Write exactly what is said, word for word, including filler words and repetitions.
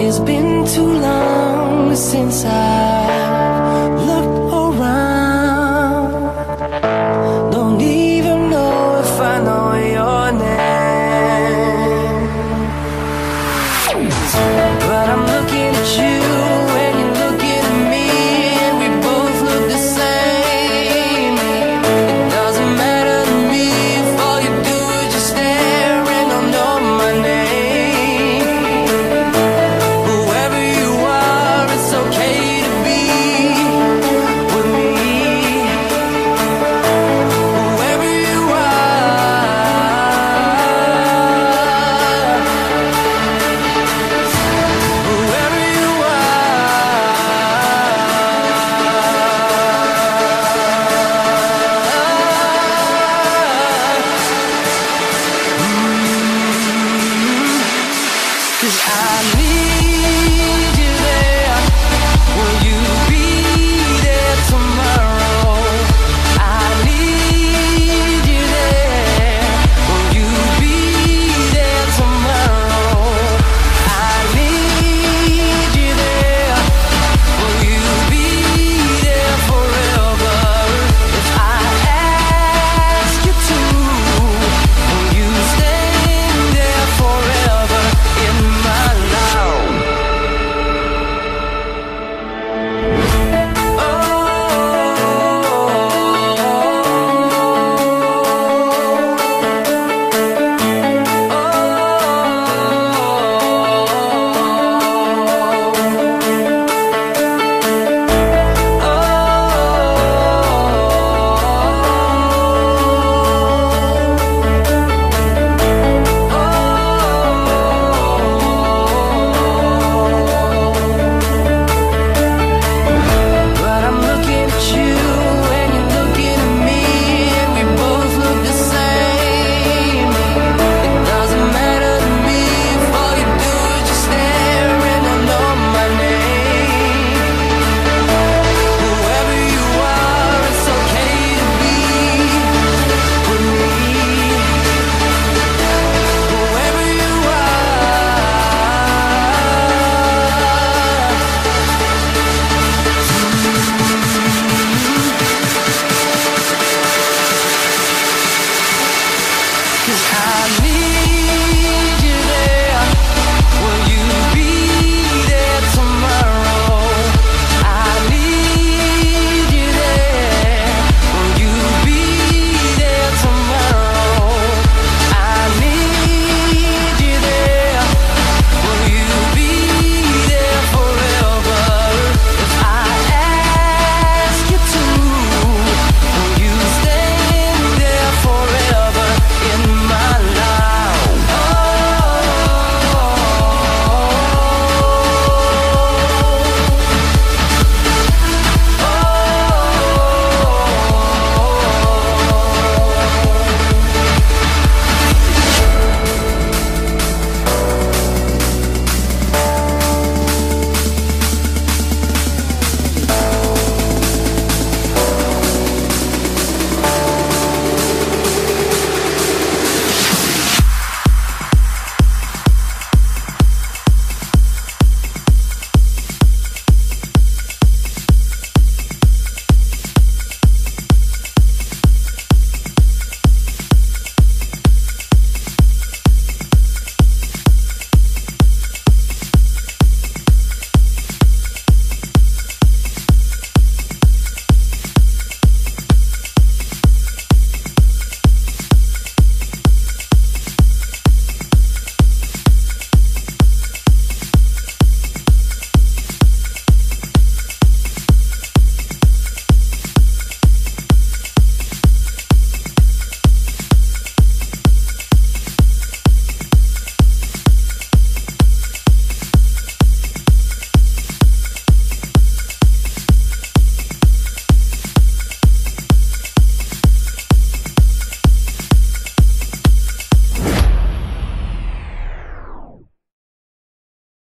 It's been too long since I've looked around. Don't even know if I know your name, but I'm looking at you and you're looking at me, and we both look the same. It doesn't matter to me if all you do is just stare and don't know my name. Whoever you are, it's okay to be with me. Whoever you are, whoever you are. 'Cause I need